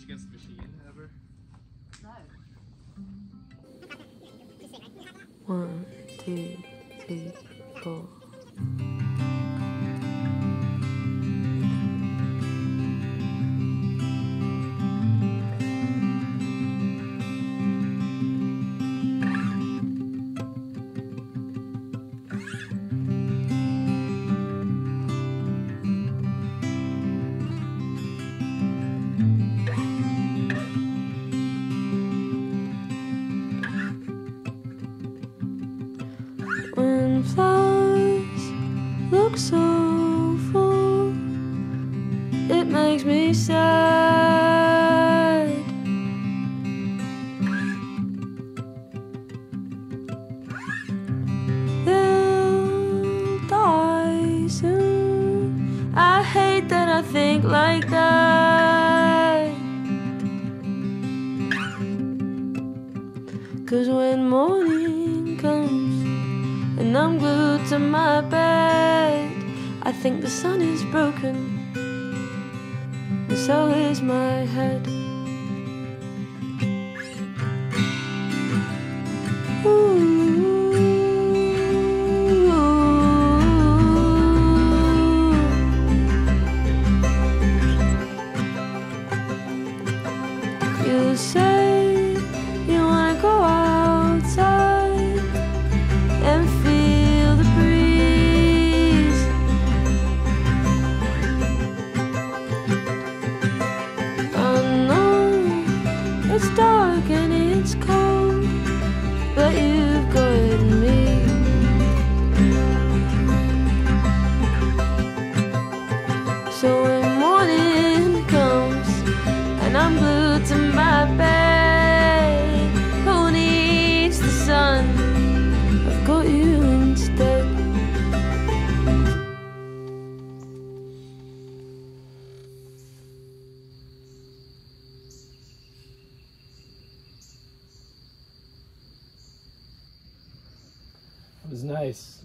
Against the Machine ever? No. 1, 2, 3, 4. When flowers look so full, it makes me sad. They'll die soon. I hate that I think like that. 'Cause when morning comes and I'm glued to my bed, I think the sun is broken, and so is my head. Ooh. You say you wanna go outside and feel the breeze. I know it's dark and it's cold, but you've got me. So when morning comes and I'm glued to my bed, who needs the sun? I've got you instead. It was nice.